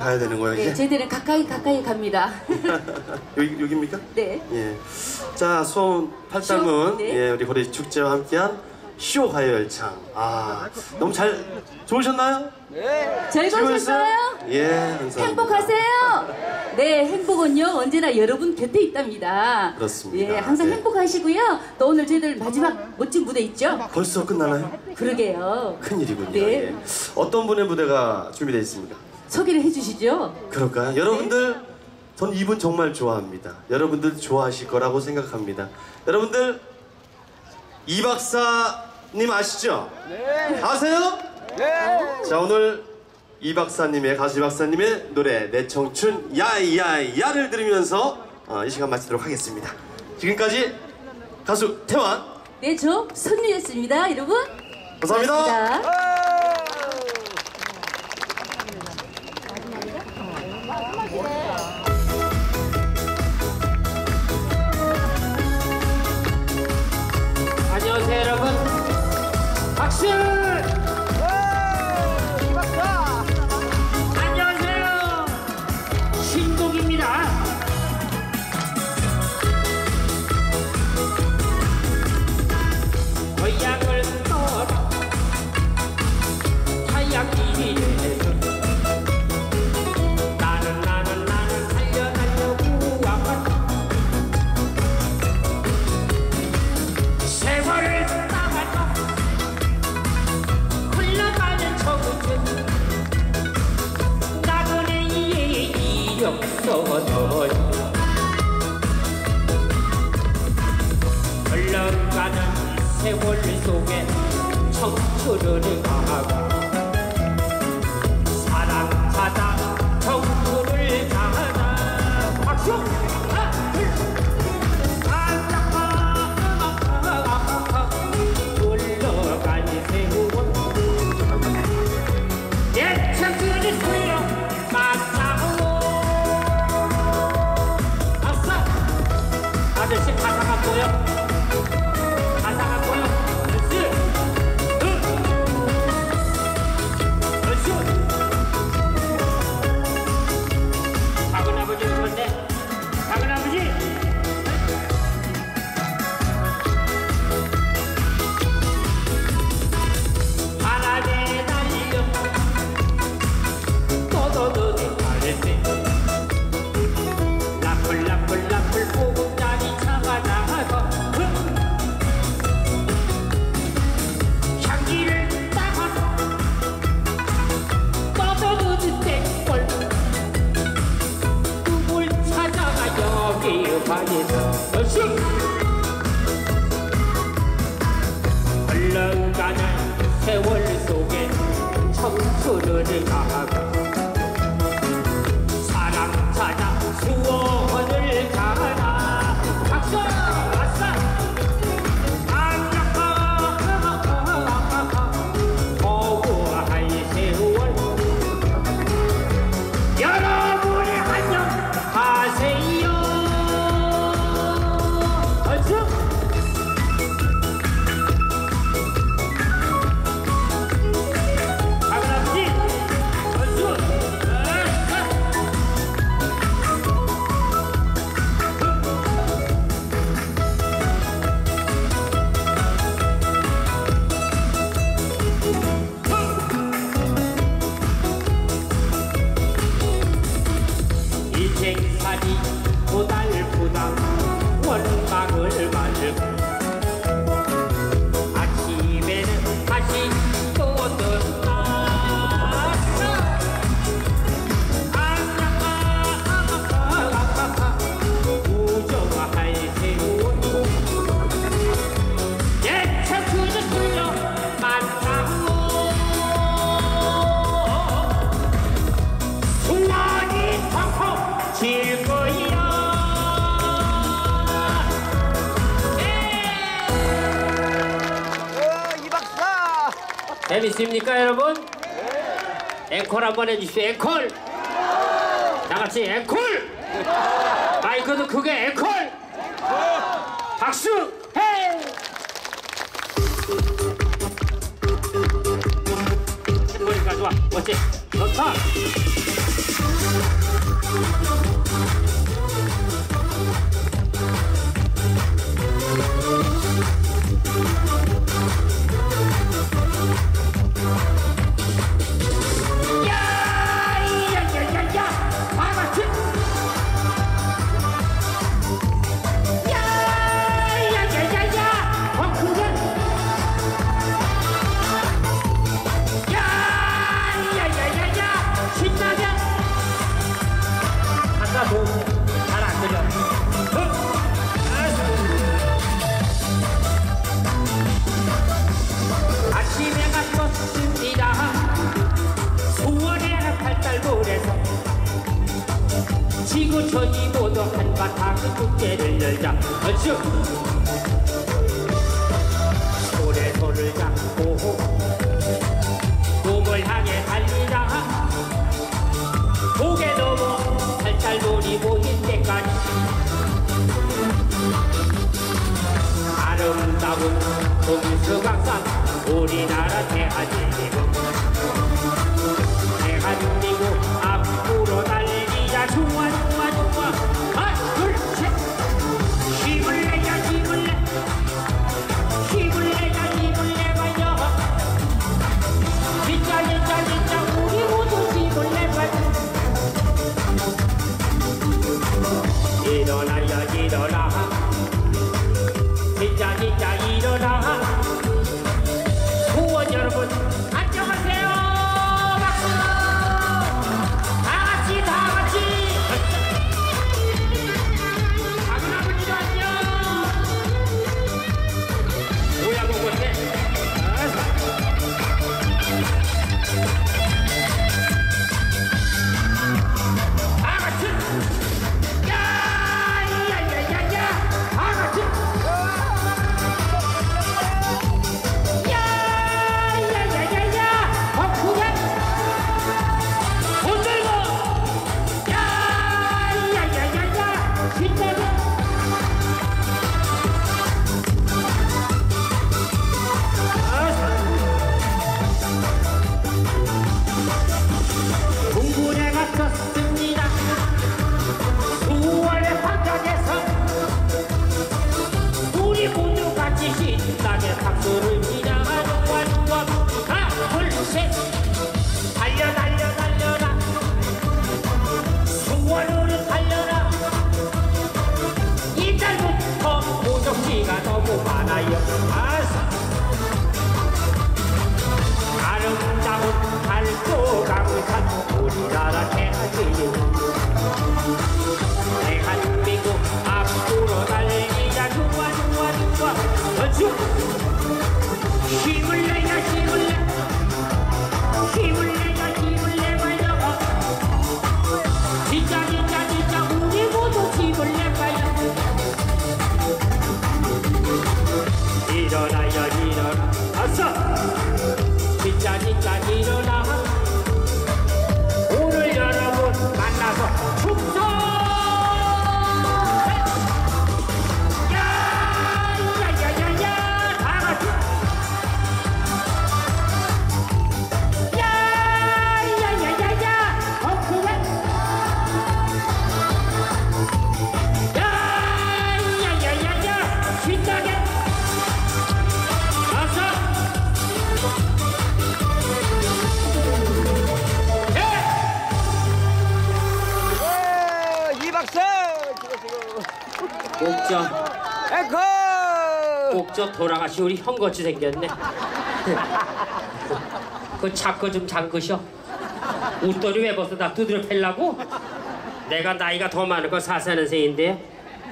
가야 되는 거예요, 이제? 네, 저희들은 가까이 갑니다. 여기입니까? 네. 예. 자, 수원 팔당문, 네. 예, 우리 고래 축제와 함께한 쇼 가요 열창. 아, 너무 좋으셨나요? 네. 즐거우셨어요? 예, 감사합니다. 행복하세요? 네, 행복은요 언제나 여러분 곁에 있답니다. 그렇습니다. 예, 항상 네. 행복하시고요. 또 오늘 저희들 마지막 멋진 무대 있죠? 벌써 끝나나요? 그러게요. 큰일이군요. 네. 예. 어떤 분의 무대가 준비되어 있습니까? 소개를 해주시죠. 그럴까요? 여러분들, 전 이분 정말 좋아합니다. 여러분들 좋아하실 거라고 생각합니다. 여러분들, 이 박사님 아시죠? 네. 아세요? 네. 자, 오늘 이 박사님의, 가수 이 박사님의 노래 내 청춘 야야야를 들으면서 이 시간 마치도록 하겠습니다. 지금까지 가수 태환. 네, 저 선유였습니다, 여러분. 감사합니다. 고맙습니다. 안녕하세요 여러분. 박수! 안녕하세요. 신곡입니다. 고향을 떠나 타양 길에서 나는 살려달라고 왔다. 세월을 따라가 흘러가는 청춘 나그네의 이력서도 흘러가는 세월 속에 청춘을 가고 사랑 찾아 청춘을 가다. 박수! 하나, 둘, 흘러간 세월 내 청춘을 흘러 만나고. 아싸! 아저씨 가사가 보여? 가사가 보여? 그렇지! 그렇지! 작은 아버지 오셨네? 작은 아버지! 바람에 날려 떠도는 가을새 라플라플라플 보금자리 차가 나가서 향기를 따가서 떠도는 땡벌 누굴 찾아가 여기 방에서 어시 흘러가는 세월 속에 청춘을 가고 사랑 찾아 수원을 가나. 박수! 아싸! 고고한 세월 여러분이 안녕하세요. 박수! 인생살이 고달프다 원망을 말고 아침에는 다시 또 뜬다. 우정할 세월 내 청춘을 흘러 만나고 소원이 펑펑 질 거야. 이 박사. 재밌습니까 여러분? 앵콜 한번 해주시오. 앵콜! 다같이 앵콜! 마이크도 크게 앵콜! 박수! 헤이! 머리가 좋아. 멋지. 좋다. 지구촌이 모두 한바탕 축제를 열자. 어쭈 손에 손을 잡고 꿈을 향해 달리자. 고개 넘어 살살놀이 모일 때까지 아름다운 동서강산 우리나라 대한민국. 대한민국 앞으로 달리자. 좋아 좋아 좋아. 하나 둘 셋. 힘을 내자 힘을 내. 힘을 내자 힘을 내봐요. 진짜 진짜 진짜 우리 모두 힘을 내봐요. 일어나야 일어나. 진짜 진짜 일어나. 소원 여러분 안녕하세요. 박수. 다같이 다같이. 작은 아버지도 안녕. 뭐야 그건데. 다같이. 야야야야야. 다같이. 야야야야야. 덕후야. 손 들고. 야야야야야. 진짜로. 동굴에 갇혔습니다. 수월의 환경에서 우리 모두 같이 신나게 박수를 치자. 좋아 좋아. 하나 둘 셋. 달려 달려 달려라. 수월으로 달려라. 이달부터 목적지가 너무 많아요. 아름다운 달도강산 우리나라 대한민국. 대한민국 앞으로 달리자. 좋아 좋아 좋아. 어쭈 힘을 내자 힘을 내. 힘을 내자 힘을 내봐요. 진짜 진짜 진짜 우리 모두 힘을 내봐요. 일어나야 일어나. 아싸. 진짜 진짜 일어나. 오늘 여러분 만나서 축소. 야야야야야. 다같이. 야야야야야. 덕후야. 야야야야야. 신나게. 아싸. 이박사. 꼭저 에코. 꼭저 돌아가시 우리 형같이 생겼네. 그 자꾸 좀 잠그셔. 웃더니 왜 벌써 나 두드려 팰라고? 내가 나이가 더 많은 거 44년생인데